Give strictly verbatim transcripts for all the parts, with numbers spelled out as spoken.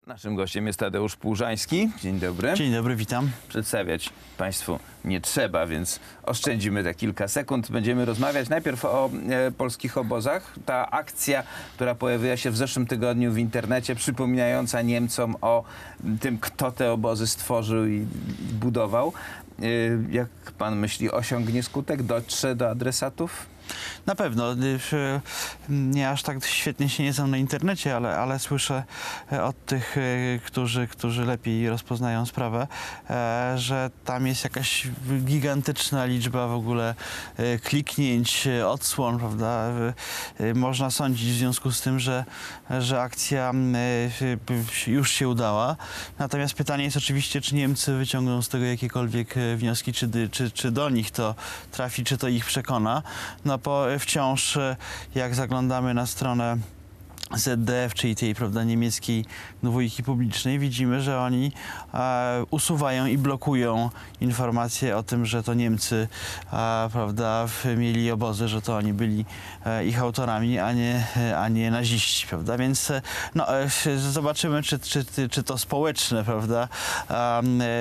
Naszym gościem jest Tadeusz Płużański. Dzień dobry. Dzień dobry, witam. Przedstawiać Państwu nie trzeba, więc oszczędzimy te kilka sekund. Będziemy rozmawiać najpierw o e, polskich obozach. Ta akcja, która pojawiła się w zeszłym tygodniu w internecie, przypominająca Niemcom o tym, kto te obozy stworzył i, i budował. E, jak pan myśli, osiągnie skutek? Dotrze do adresatów? Na pewno. Nie aż tak świetnie się nie znam na internecie, ale, ale słyszę od tych, którzy, którzy lepiej rozpoznają sprawę, że tam jest jakaś gigantyczna liczba w ogóle kliknięć, odsłon, prawda? Można sądzić w związku z tym, że, że akcja już się udała. Natomiast pytanie jest oczywiście, czy Niemcy wyciągną z tego jakiekolwiek wnioski, czy, czy, czy do nich to trafi, czy to ich przekona. No bo wciąż, jak zaglądamy na stronę Z D F, czyli tej, prawda, niemieckiej dwójki publicznej, widzimy, że oni e, usuwają i blokują informacje o tym, że to Niemcy e, prawda, mieli obozy, że to oni byli e, ich autorami, a nie, a nie naziści, prawda? Więc no, e, zobaczymy, czy, czy, czy to społeczne, prawda, e,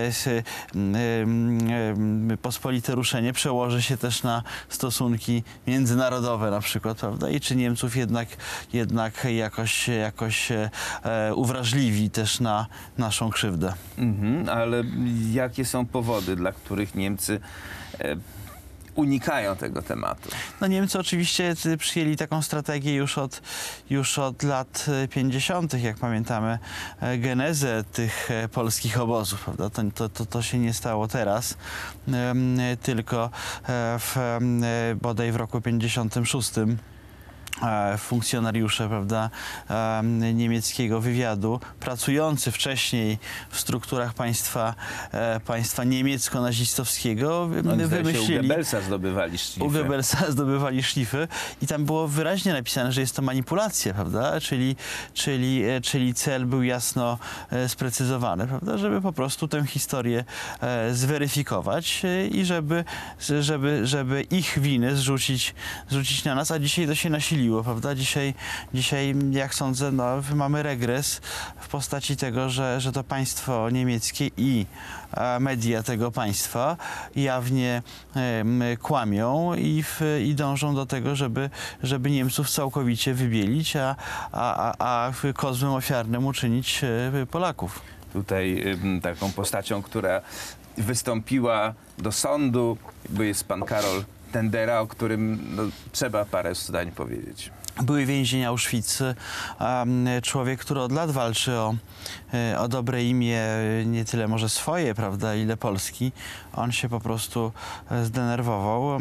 e, e, pospolite ruszenie przełoży się też na stosunki międzynarodowe na przykład, prawda? I czy Niemców jednak, jednak jakoś, jakoś e, uwrażliwi też na naszą krzywdę. Mhm, ale jakie są powody, dla których Niemcy e, unikają tego tematu? No Niemcy oczywiście przyjęli taką strategię już od, już od lat pięćdziesiątych, jak pamiętamy genezę tych polskich obozów, prawda? To, to, to, to się nie stało teraz, tylko w, bodaj w roku pięćdziesiątym szóstym. Funkcjonariusze, prawda, niemieckiego wywiadu, pracujący wcześniej w strukturach państwa, państwa niemiecko-nazistowskiego, wymyślili... U Goebbelsa zdobywali szlify. U Goebbelsa zdobywali szlify i tam było wyraźnie napisane, że jest to manipulacja, prawda, czyli, czyli, czyli cel był jasno sprecyzowany, prawda, żeby po prostu tę historię zweryfikować i żeby, żeby, żeby ich winy zrzucić, zrzucić na nas, a dzisiaj to się nasiliło. Prawda? Dzisiaj, dzisiaj, jak sądzę, no, mamy regres w postaci tego, że, że to państwo niemieckie i e, media tego państwa jawnie e, kłamią i, w, i dążą do tego, żeby, żeby Niemców całkowicie wybielić, a, a, a, a kozłem ofiarnym uczynić e, Polaków. Tutaj y, taką postacią, która wystąpiła do sądu, bo jest pan Karol Tendera, o którym no, trzeba parę zdań powiedzieć. Były więzień Auschwitz, człowiek, który od lat walczy o, o dobre imię, nie tyle może swoje, prawda, ile Polski. On się po prostu zdenerwował,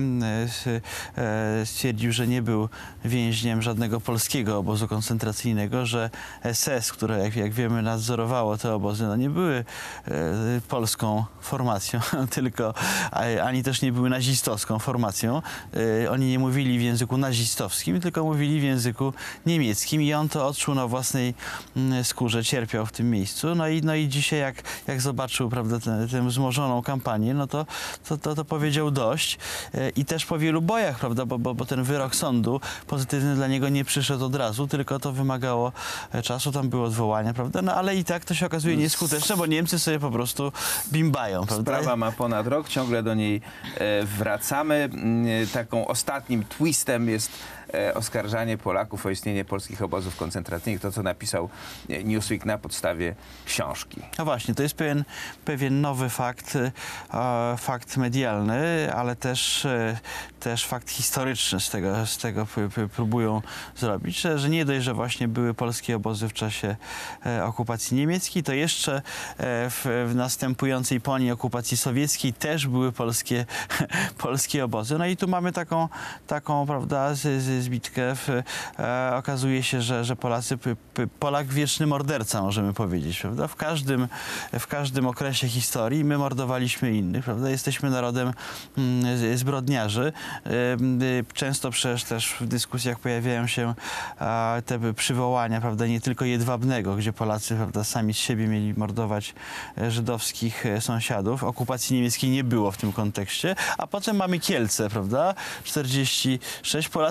stwierdził, że nie był więźniem żadnego polskiego obozu koncentracyjnego, że S S, które jak, jak wiemy nadzorowało te obozy, no nie były polską formacją, tylko ani też nie były nazistowską formacją. Oni nie mówili w języku nazistowskim, tylko mówili w języku niemieckim i on to odczuł na własnej skórze, cierpiał w tym miejscu. No i, no i dzisiaj jak, jak zobaczył, prawda, tę, tę wzmożoną kampanię, no to, to, to, to powiedział dość i też po wielu bojach, prawda, bo, bo, bo ten wyrok sądu pozytywny dla niego nie przyszedł od razu, tylko to wymagało czasu, tam były odwołania, prawda, no ale i tak to się okazuje nieskuteczne, bo Niemcy sobie po prostu bimbają, prawda? Sprawa ma ponad rok, ciągle do niej e, wracamy. E, taką ostatnim twistem jest e, oskarżanie Polaków o istnienie polskich obozów koncentracyjnych, to co napisał Newsweek na podstawie książki. No właśnie, to jest pewien, pewien nowy fakt, e, fakt medialny, ale też, e, też fakt historyczny z tego, z tego p, p, próbują zrobić, że, że nie dość, że właśnie były polskie obozy w czasie e, okupacji niemieckiej, to jeszcze e, w, w następującej po niej okupacji sowieckiej też były polskie, polskie obozy. No i tu mamy taką, taką prawda, z, z, zbitkę. W, e, okazuje się, że, że Polacy, p, p, Polak wieczny morderca, możemy powiedzieć, prawda? W każdym, w każdym okresie historii my mordowaliśmy innych, prawda? Jesteśmy narodem mm, zbrodniarzy. E, często przecież też w dyskusjach pojawiają się a, te przywołania, prawda, nie tylko Jedwabnego, gdzie Polacy, prawda, sami z siebie mieli mordować żydowskich sąsiadów. Okupacji niemieckiej nie było w tym kontekście, a potem mamy Kielce, prawda? czterdzieści sześć, Polacy znowu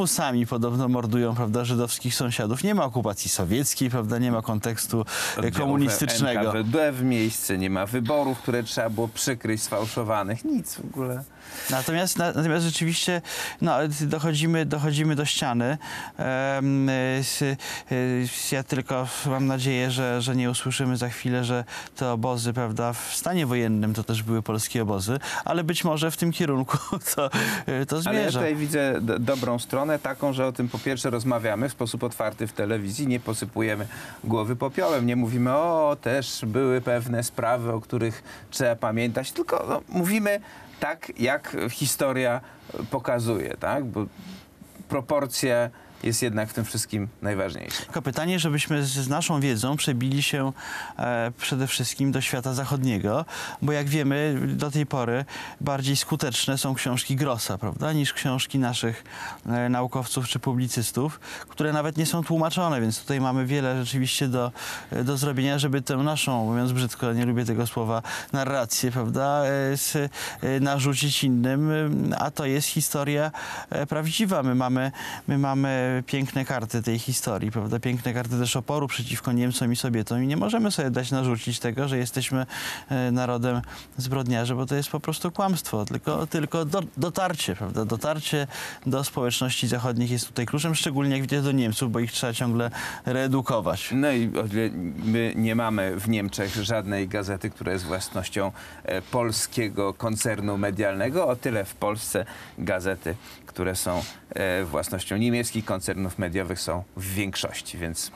znowu sami podobno mordują, prawda, żydowskich sąsiadów. Nie ma okupacji sowieckiej, prawda, nie ma kontekstu e, komunistycznego. N K W D w miejsce, nie ma wyborów, które trzeba było przykryć, sfałszowanych, nic w ogóle. Natomiast, na, natomiast rzeczywiście no, dochodzimy, dochodzimy do ściany. Um, s, s, ja tylko mam nadzieję, że, że nie usłyszymy za chwilę, że te obozy, prawda, w stanie wojennym to też były polskie obozy, ale być może w tym kierunku to, to zmierza. Ale ja tutaj widzę do, dobrą stronę, taką, że o tym po pierwsze rozmawiamy w sposób otwarty w telewizji, nie posypujemy głowy popiołem, nie mówimy, o, też były pewne sprawy, o których trzeba pamiętać, tylko no, mówimy tak, jak historia pokazuje, tak? Bo proporcja jest jednak w tym wszystkim najważniejsza. Tylko pytanie, żebyśmy z, z naszą wiedzą przebili się e, przede wszystkim do świata zachodniego, bo jak wiemy, do tej pory bardziej skuteczne są książki Grossa, prawda, niż książki naszych e, naukowców czy publicystów, które nawet nie są tłumaczone, więc tutaj mamy wiele rzeczywiście do, do zrobienia, żeby tę naszą, mówiąc brzydko, nie lubię tego słowa, narrację, prawda, e, s, e, narzucić innym, a to jest historia e, prawdziwa. My mamy, my mamy piękne karty tej historii, prawda? Piękne karty też oporu przeciwko Niemcom i Sowietom i nie możemy sobie dać narzucić tego, że jesteśmy e, narodem zbrodniarzy, bo to jest po prostu kłamstwo, tylko, tylko do, dotarcie, prawda? Dotarcie do społeczności zachodnich jest tutaj kluczem, szczególnie jak widać do Niemców, bo ich trzeba ciągle reedukować. No i o ile my nie mamy w Niemczech żadnej gazety, która jest własnością e, polskiego koncernu medialnego, o tyle w Polsce gazety, które są e, własnością niemieckich koncernów mediowych są w większości, więc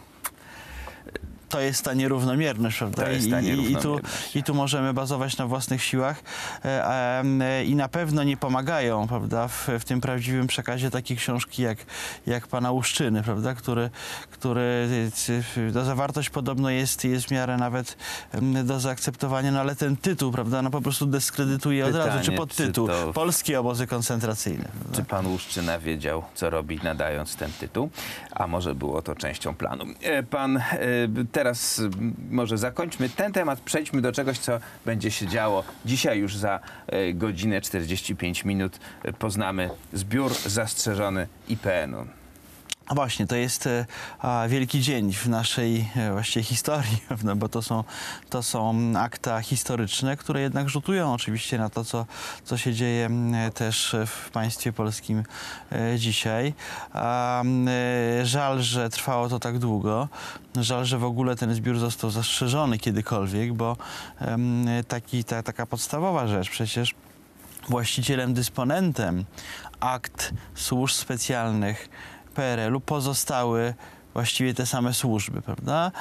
To jest ta nierównomierność, prawda? To jest I, ta i, i, tu, nierównomierność. I tu możemy bazować na własnych siłach e, e, i na pewno nie pomagają, prawda, w, w tym prawdziwym przekazie takie książki jak, jak Pana Łuszczyny, prawda, który, który no, zawartość podobno jest, jest w miarę nawet em, do zaakceptowania, no ale ten tytuł, prawda, no po prostu dyskredytuje od Pytanie, razu, czy podtytuł czy to- Polskie obozy koncentracyjne. Prawda? czy pan Łuszczyna wiedział, co robi, nadając ten tytuł? A może było to częścią planu. E, Pan, e, teraz e, może zakończmy ten temat, przejdźmy do czegoś, co będzie się działo dzisiaj już za e, godzinę czterdzieści pięć minut. E, Poznamy zbiór zastrzeżony I P N u. A właśnie, to jest e, a, wielki dzień w naszej e, właściwie historii, no bo to są, to są akta historyczne, które jednak rzutują oczywiście na to, co, co się dzieje m, też w państwie polskim e, dzisiaj. A, m, e, żal, że trwało to tak długo. Żal, że w ogóle ten zbiór został zastrzeżony kiedykolwiek, bo em, taki, ta, taka podstawowa rzecz przecież właścicielem, dysponentem akt służb specjalnych P R L u pozostały właściwie te same służby, prawda?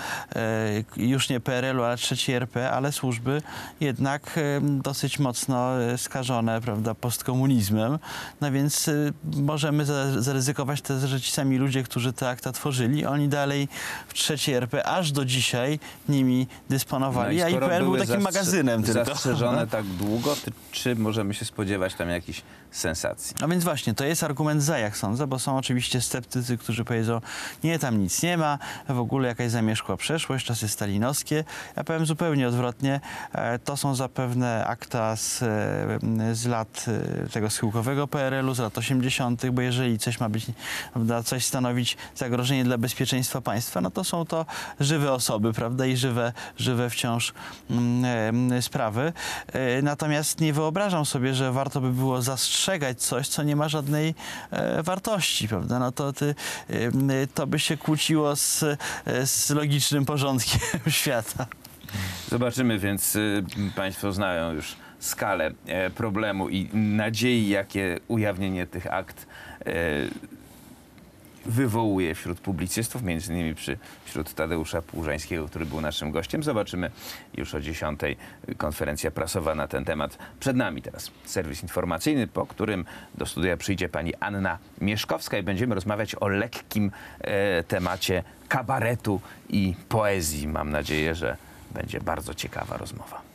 E, już nie P R L u, ale trzeciej R P, ale służby jednak e, dosyć mocno e, skażone, prawda, postkomunizmem. No więc e, możemy za, zaryzykować też, że ci sami ludzie, którzy te akta tworzyli, oni dalej w trzeciej R P aż do dzisiaj nimi dysponowali, No a i I skoro P N był były takim zastrze- magazynem tylko. zastrzeżone tak długo, to czy możemy się spodziewać tam jakichś sensacji? A więc właśnie, to jest argument za, jak sądzę, bo są oczywiście sceptycy, którzy powiedzą, nie, tam nic nie ma, w ogóle jakaś zamierzchła przeszłość, czasy stalinowskie. Ja powiem zupełnie odwrotnie, e, to są zapewne akta z, e, z lat e, tego schyłkowego P R L u, z lat osiemdziesiątych, bo jeżeli coś ma być, prawda, coś stanowić zagrożenie dla bezpieczeństwa państwa, no to są to żywe osoby, prawda, i żywe, żywe wciąż mm, e, sprawy. E, natomiast nie wyobrażam sobie, że warto by było zastrzegać coś, co nie ma żadnej e, wartości, prawda, no to, ty, e, to by się kłóciło z, z logicznym porządkiem świata. Zobaczymy, więc y, państwo znają już skalę e, problemu i nadziei, jakie ujawnienie tych akt e, wywołuje wśród publicystów, między innymi przy, wśród Tadeusza Płużańskiego, który był naszym gościem. Zobaczymy już o dziesiątej. Konferencja prasowa na ten temat. Przed nami teraz serwis informacyjny, po którym do studia przyjdzie pani Anna Mieszkowska i będziemy rozmawiać o lekkim e, temacie kabaretu i poezji. Mam nadzieję, że będzie bardzo ciekawa rozmowa.